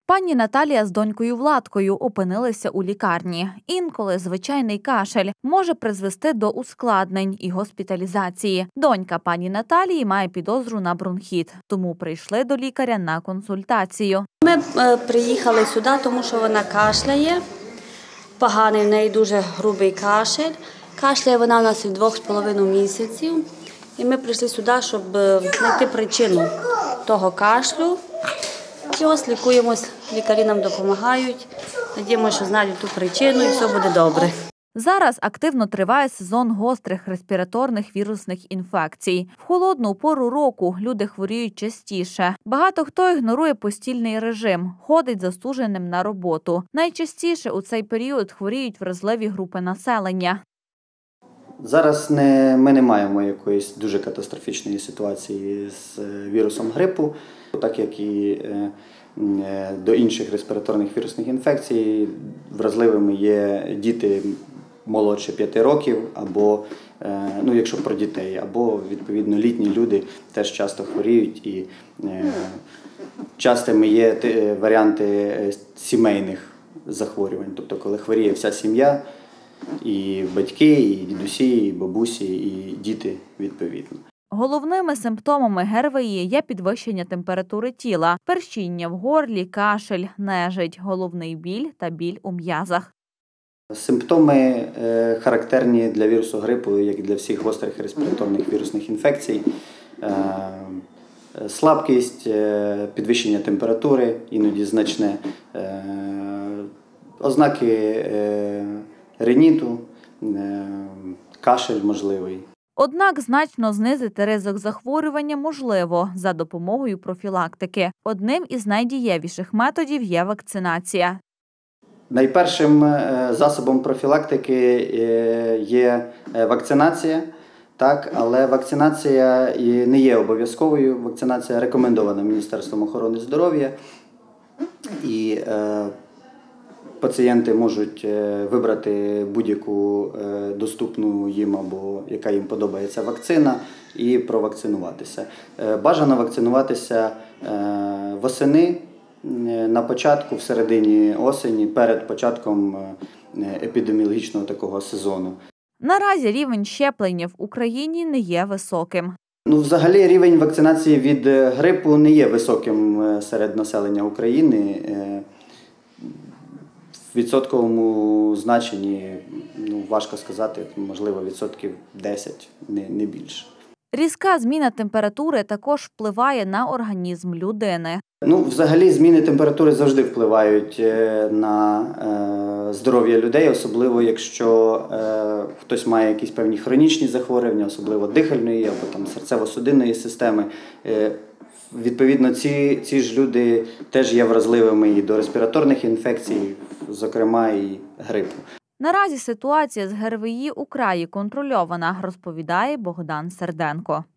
Пані Наталія з донькою Владкою опинилися у лікарні. Інколи звичайний кашель може призвести до ускладнень і госпіталізації. Донька пані Наталії має підозру на бронхіт, тому прийшли до лікаря на консультацію. Ми приїхали сюди, тому що вона кашляє. Поганий, в неї дуже грубий кашель. Кашляє вона у нас від 2,5 місяців. І ми прийшли сюди, щоб знайти причину того кашлю. І ось лікуємось, лікарі нам допомагають. Надіємося, що знайдуть ту причину і все буде добре. Зараз активно триває сезон гострих респіраторних вірусних інфекцій. В холодну пору року люди хворіють частіше. Багато хто ігнорує постільний режим, ходить застуженим на роботу. Найчастіше у цей період хворіють вразливі групи населення. Зараз ми не маємо якоїсь дуже катастрофічної ситуації з вірусом грипу, так як і до інших респіраторних вірусних інфекцій вразливими є діти молодше 5 років, або, якщо про дітей, або, відповідно, літні люди теж часто хворіють. І частими є варіанти сімейних захворювань, тобто коли хворіє вся сім'я, і батьки, і дідусі, і бабусі, і діти відповідно. Головними симптомами ГРВІ є підвищення температури тіла, першіння в горлі, кашель, нежить, головний біль та біль у м'язах. Симптоми характерні для вірусу грипу, як і для всіх гострих респіраторних вірусних інфекцій. Слабкість, підвищення температури, іноді значне, ознаки риніту, кашель можливий. Однак значно знизити ризик захворювання можливо за допомогою профілактики. Одним із найдієвіших методів є вакцинація. Найпершим засобом профілактики є вакцинація, але вакцинація не є обов'язковою. Вакцинація рекомендована Міністерством охорони здоров'я. І пацієнти можуть вибрати будь-яку доступну їм або яка їм подобається вакцина і провакцинуватися. Бажано вакцинуватися восени, на початку, в середині осені, перед початком епідеміологічного такого сезону. Наразі рівень щеплення в Україні не є високим. Взагалі рівень вакцинації від грипу не є високим серед населення України. В відсотковому значенні, важко сказати, можливо, 10%, не більше. Різка зміна температури також впливає на організм людини. Взагалі зміни температури завжди впливають на здоров'я людей, особливо якщо хтось має якісь певні хронічні захворювання, особливо дихальної або серцево-судинної системи. Відповідно, ці ж люди теж є вразливими і до респіраторних інфекцій, зокрема і грипу. Наразі ситуація з ГРВІ у краї контрольована, розповідає Богдан Серденко.